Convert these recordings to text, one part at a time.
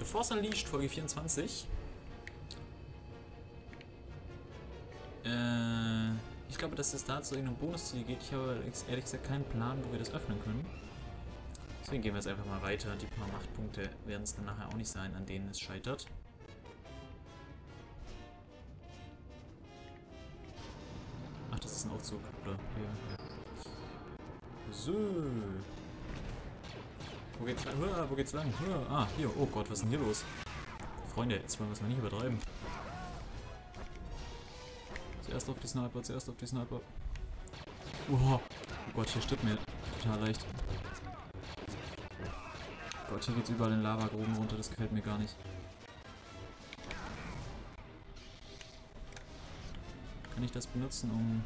Force Unleashed, Folge 24. Ich glaube, dass es da zu irgendeinem Bonusziel geht. Ich habe ehrlich gesagt keinen Plan, wo wir das öffnen können. Deswegen gehen wir jetzt einfach mal weiter. Die paar Machtpunkte werden es dann nachher auch nicht sein, an denen es scheitert. Ach, das ist ein Aufzug, oder? Ja. So. Wo geht's lang? Wo geht's lang? Ah, hier. Oh Gott, was ist denn hier los? Freunde, jetzt wollen wir es mal nicht übertreiben. Zuerst auf die Sniper, zuerst auf die Sniper. Oh Gott, hier stirbt mir total leicht. Gott, hier geht's überall in Lavagruben runter, das gefällt mir gar nicht. Kann ich das benutzen, um...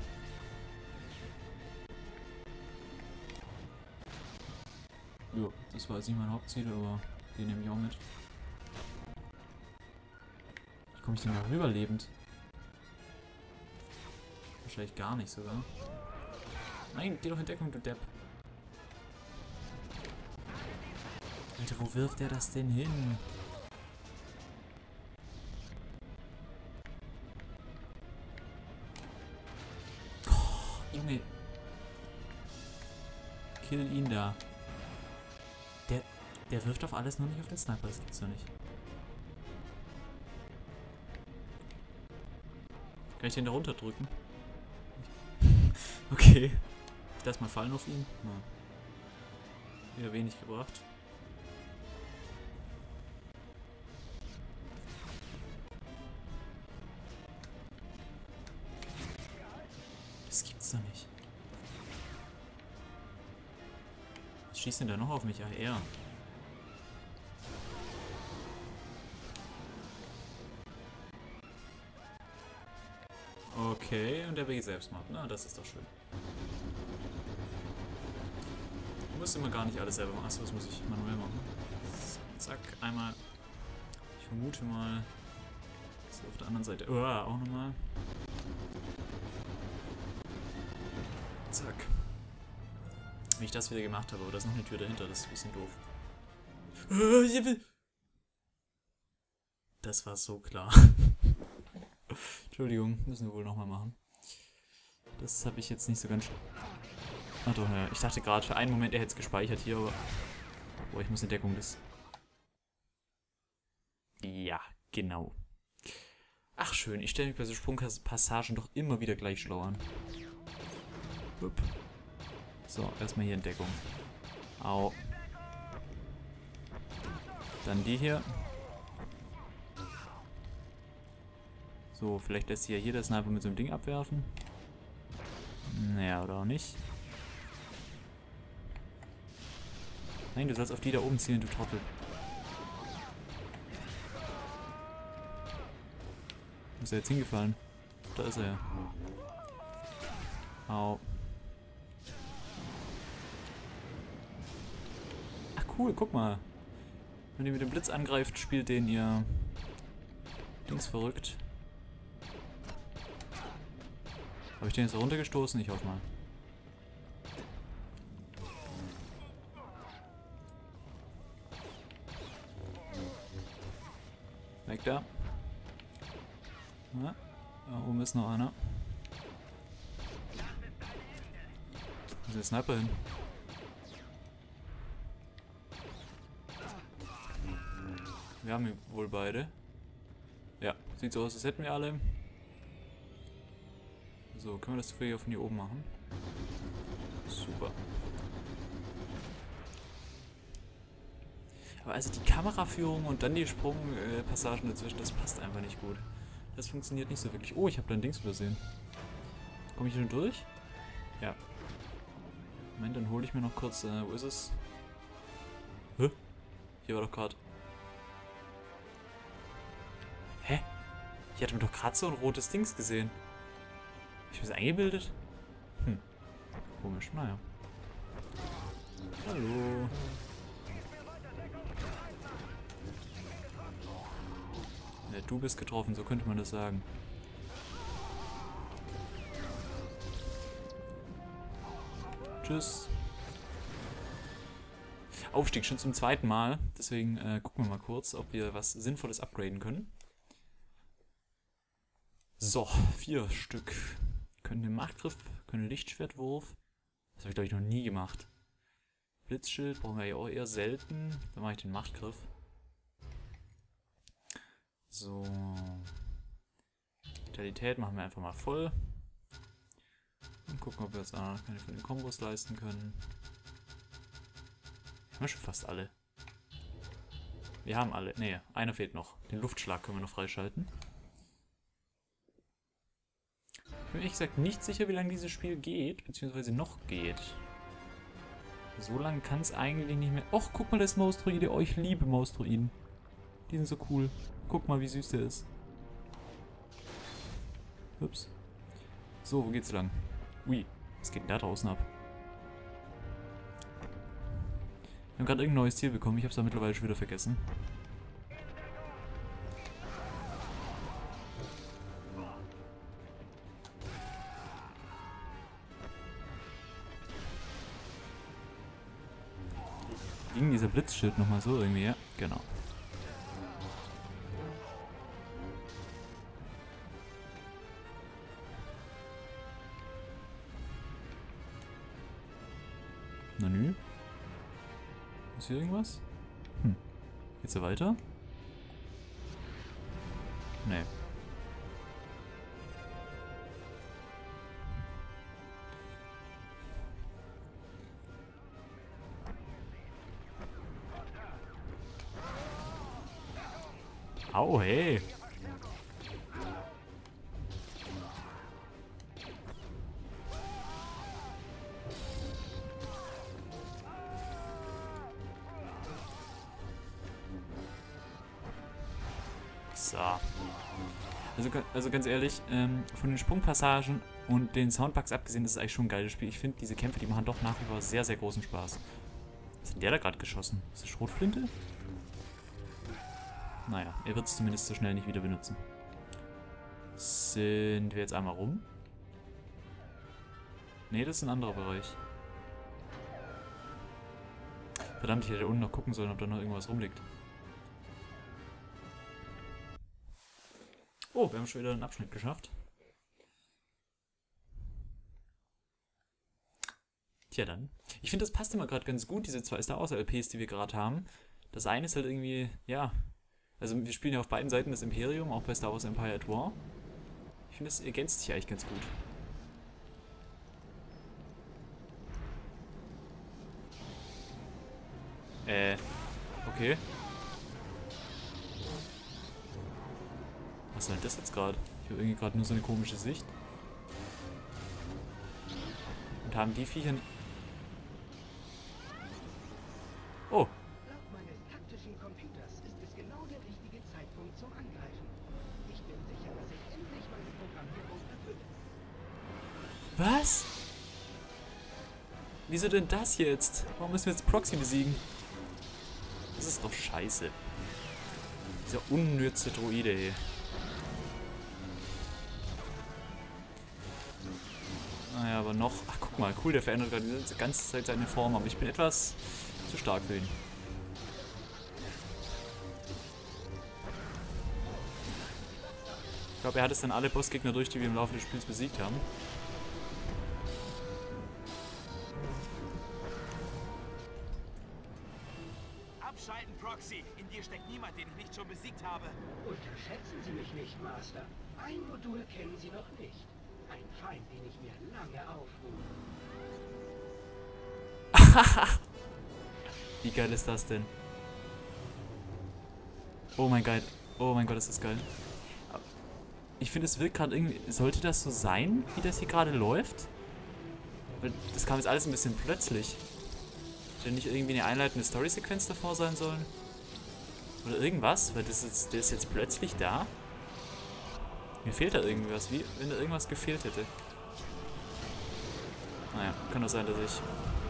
Ja, das war jetzt nicht mein Hauptziel, aber den nehme ich auch mit. Wie komme ich denn da rüber lebend? Wahrscheinlich gar nicht sogar. Nein, geh doch in Deckung, du Depp. Alter, wo wirft der das denn hin? Oh, Junge. Kill ihn da. Der wirft auf alles, nur nicht auf den Sniper, das gibt's doch nicht. Kann ich den da runterdrücken? Okay. Ich lass mal fallen auf ihn. Ja. Wieder wenig gebracht. Das gibt's doch nicht. Was schießt denn da noch auf mich? Ah, er. Okay, und der will Selbstmord. Na, das ist doch schön. Ich muss immer gar nicht alles selber machen. Achso, das muss ich manuell machen. Zack, einmal. Ich vermute mal. So, auf der anderen Seite. Oh, auch nochmal. Zack. Wie ich das wieder gemacht habe, aber da ist noch eine Tür dahinter, das ist ein bisschen doof. Das war so klar. Entschuldigung, müssen wir wohl nochmal machen. Das habe ich jetzt nicht so ganz... Ach doch, ja. Ich dachte gerade für einen Moment, er hätte es gespeichert hier, aber... Boah, ich muss in Deckung des... Ja, genau. Ach schön, ich stelle mich bei so Sprungpassagen doch immer wieder gleich schlau an. Hup. So, erstmal hier in Deckung. Au. Dann die hier. So, vielleicht lässt sich ja hier der Sniper mit so einem Ding abwerfen. Naja, oder auch nicht. Nein, du sollst auf die da oben zielen, du Trottel. Wo ist er jetzt hingefallen? Da ist er ja. Au. Ach cool, guck mal. Wenn ihr mit dem Blitz angreift, spielt den ihr Dings verrückt. Habe ich den jetzt runtergestoßen? Ich hoffe mal. Weg da. Ja, da oben ist noch einer. Wo ist der Sniper hin? Wir haben wohl beide. Ja, sieht so aus, als hätten wir alle. So, können wir das zufällig auch von hier oben machen? Super. Aber also die Kameraführung und dann die Sprungpassagen dazwischen, das passt einfach nicht gut. Das funktioniert nicht so wirklich. Oh, ich habe da ein Dings übersehen. Komme ich hier schon durch? Ja. Moment, dann hole ich mir noch kurz... wo ist es? Hä? Hier war doch gerade... Hä? Ich hatte mir doch gerade so ein rotes Dings gesehen. Hab ich mir das eingebildet? Hm. Komisch, naja. Hallo. Ja, du bist getroffen, so könnte man das sagen. Tschüss. Aufstieg schon zum 2. Mal. Deswegen gucken wir mal kurz, ob wir was Sinnvolles upgraden können. So, 4 Stück. Können den Machtgriff, können Lichtschwertwurf. Das habe ich, glaube ich, noch nie gemacht. Blitzschild brauchen wir ja auch eher selten. Dann mache ich den Machtgriff. So. Vitalität machen wir einfach mal voll. Und gucken, ob wir jetzt keine von den Kombos leisten können. Haben wir schon fast alle. Wir haben alle. Ne, einer fehlt noch. Den Luftschlag können wir noch freischalten. Ich bin ehrlich gesagt nicht sicher, wie lange dieses Spiel geht, beziehungsweise noch geht. So lange kann es eigentlich nicht mehr... Och, guck mal, das Mausdruide. Oh, ich liebe Mausdruiden. Die sind so cool. Guck mal, wie süß der ist. Ups. So, wo geht's lang? Ui, was geht denn da draußen ab? Wir haben gerade irgendein neues Ziel bekommen. Ich habe es da mittlerweile schon wieder vergessen. Ging dieser Blitzschild nochmal so irgendwie, ja? Genau. Na nü? Ist hier irgendwas? Geht's da weiter? Nee. Au, hey! So. Also ganz ehrlich, von den Sprungpassagen und den Soundbugs abgesehen, ist es eigentlich schon ein geiles Spiel. Ich finde, diese Kämpfe, die machen doch nach wie vor sehr, sehr großen Spaß. Was ist denn der da gerade geschossen? Ist das Schrotflinte? Naja, er wird es zumindest so schnell nicht wieder benutzen. Sind wir jetzt einmal rum? Ne, das ist ein anderer Bereich. Verdammt, ich hätte da unten noch gucken sollen, ob da noch irgendwas rumliegt. Oh, wir haben schon wieder einen Abschnitt geschafft. Tja dann. Ich finde, das passt immer gerade ganz gut, diese 2 Star Wars LPs, die wir gerade haben. Das eine ist halt irgendwie, ja... Also wir spielen ja auf beiden Seiten das Imperium, auch bei Star Wars Empire at War. Ich finde, das ergänzt sich eigentlich ganz gut. Okay. Was soll denn das jetzt gerade? Ich habe irgendwie gerade nur so eine komische Sicht. Und haben die Viecher... Oh. Laut meines taktischen Computers ist es genau der richtige Zeitpunkt zum Angreifen. Ich bin sicher, dass ich endlich meine Programmierung erfülle. Was? Wieso denn das jetzt? Warum müssen wir jetzt Proxy besiegen? Das ist doch scheiße. Dieser unnütze Droide hier. Naja, aber noch... Ach, guck mal, cool, der verändert gerade die ganze Zeit seine Form, aber ich bin etwas zu stark für ihn. Ich glaube, er hat es dann alle Bossgegner durch, die wir im Laufe des Spiels besiegt haben. Abschalten, Proxy! In dir steckt niemand, den ich nicht schon besiegt habe. Unterschätzen Sie mich nicht, Master. Ein Modul kennen Sie noch nicht. Ein Feind, den ich mir lange aufrufe. Wie geil ist das denn? Oh mein Gott. Oh mein Gott, ist das geil. Ich finde, es wirkt gerade irgendwie... Sollte das so sein, wie das hier gerade läuft? Weil das kam jetzt alles ein bisschen plötzlich. Hätte nicht irgendwie eine einleitende Story-Sequenz davor sein sollen? Oder irgendwas? Weil das ist, der ist jetzt plötzlich da. Mir fehlt da irgendwas, wie wenn da irgendwas gefehlt hätte. Naja, kann doch sein, dass ich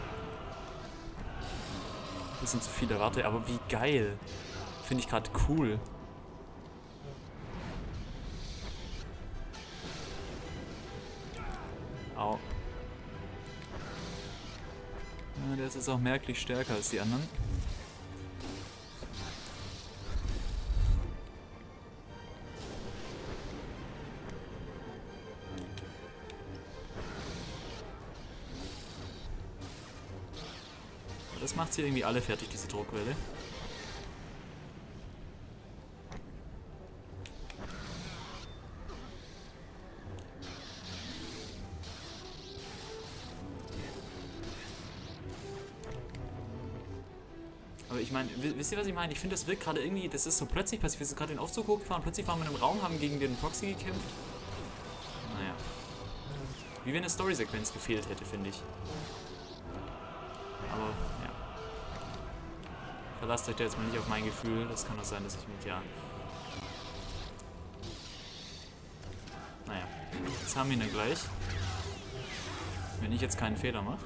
ein bisschen zu viel erwarte, aber wie geil. Finde ich gerade cool. Au. Ja, der ist jetzt auch merklich stärker als die anderen. Das macht sie irgendwie alle fertig, diese Druckwelle. Aber ich meine, wisst ihr, was ich meine? Ich finde, das wirkt gerade irgendwie, das ist so plötzlich passiert. Wir sind gerade in den Aufzug hochgefahren, plötzlich waren wir in einem Raum, haben gegen den Proxy gekämpft. Naja. Wie wenn eine Story-Sequenz gefehlt hätte, finde ich. Aber, ja. Verlasst euch da jetzt mal nicht auf mein Gefühl. Das kann doch sein, dass ich mit, ja... Naja. Jetzt haben wir ihn dann gleich. Wenn ich jetzt keinen Fehler mache.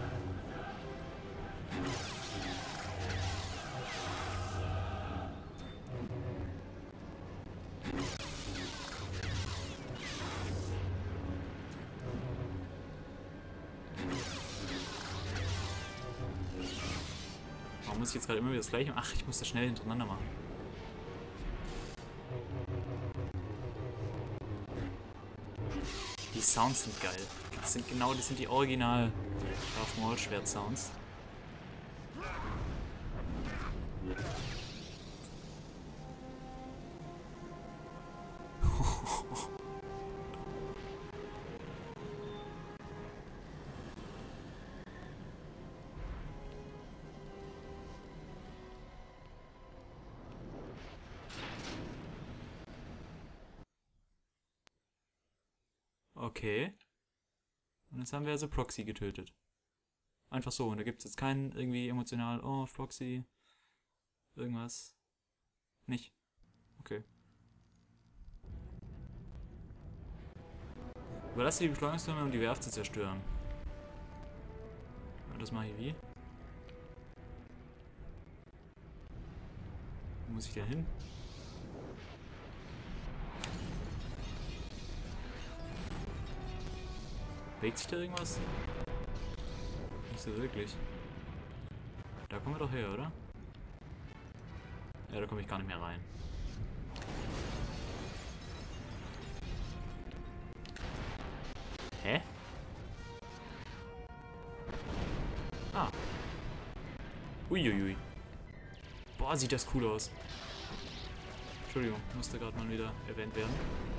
Muss ich jetzt gerade immer wieder das gleiche machen? Ach, ich muss das schnell hintereinander machen. Die Sounds sind geil. Das sind die Original Darth Maul Schwert Sounds. Okay. Und jetzt haben wir also Proxy getötet. Einfach so. Und da gibt es jetzt keinen irgendwie emotional, oh, Proxy, irgendwas. Nicht. Okay. Überlasse die Beschleunigungstürme, um die Werft zu zerstören. Und das mache ich wie? Wo muss ich denn hin? Bewegt sich da irgendwas? Nicht so wirklich. Da kommen wir doch her, oder? Ja, da komme ich gar nicht mehr rein. Hä? Ah. Uiuiui. Boah, sieht das cool aus. Entschuldigung, musste gerade mal wieder erwähnt werden.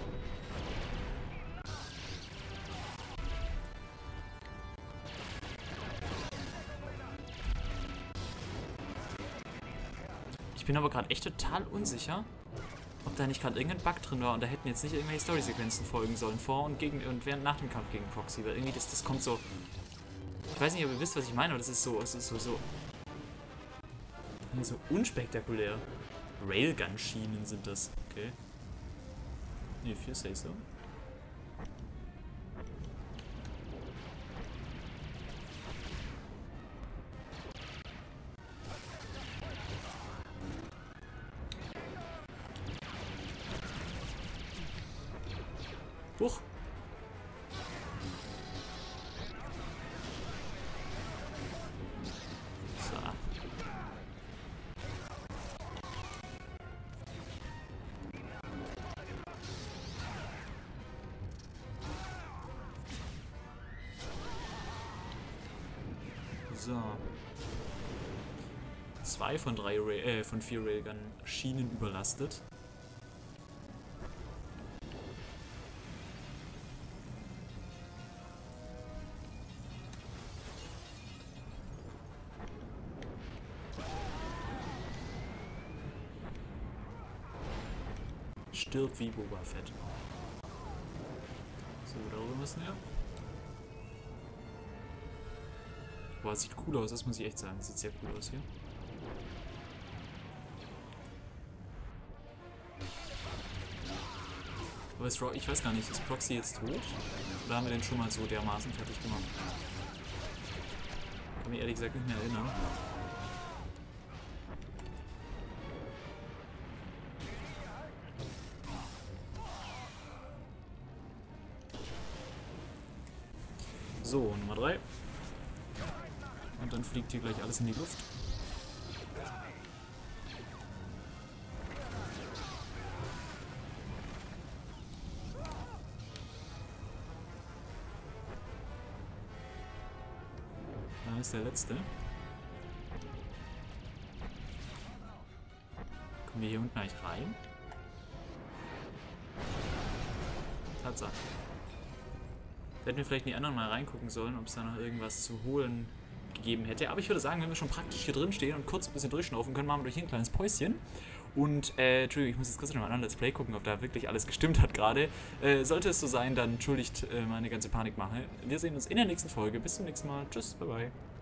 Ich bin aber gerade echt total unsicher, ob da nicht gerade irgendein Bug drin war und da hätten jetzt nicht irgendwelche Story-Sequenzen folgen sollen, vor und während nach dem Kampf gegen Proxy, weil irgendwie das kommt so. Ich weiß nicht, ob ihr wisst, was ich meine, aber das ist so unspektakulär. Railgun-Schienen sind das, okay. If you say so. Huch! So. So. 2 von 4 Railgun-Schienen überlastet. Stirbt wie Boba Fett. So, darüber müssen wir. Boah, sieht cool aus, das muss ich echt sagen. Sieht sehr cool aus hier. Aber ich weiß gar nicht, ist Proxy jetzt tot? Oder haben wir den schon mal so dermaßen fertig gemacht? Kann mich ehrlich gesagt nicht mehr erinnern. So, Nummer 3. Und dann fliegt hier gleich alles in die Luft. Da ist der letzte. Können wir hier unten eigentlich rein? Tatsache. Hätten wir vielleicht in die anderen mal reingucken sollen, ob es da noch irgendwas zu holen gegeben hätte. Aber ich würde sagen, wenn wir schon praktisch hier drin stehen und kurz ein bisschen durchschnaufen können, machen wir durch hier ein kleines Päuschen. Und, Entschuldigung, ich muss jetzt kurz noch mal an Let's Play gucken, ob da wirklich alles gestimmt hat gerade. Sollte es so sein, dann entschuldigt meine ganze Panikmache. Wir sehen uns in der nächsten Folge. Bis zum nächsten Mal. Tschüss, bye bye.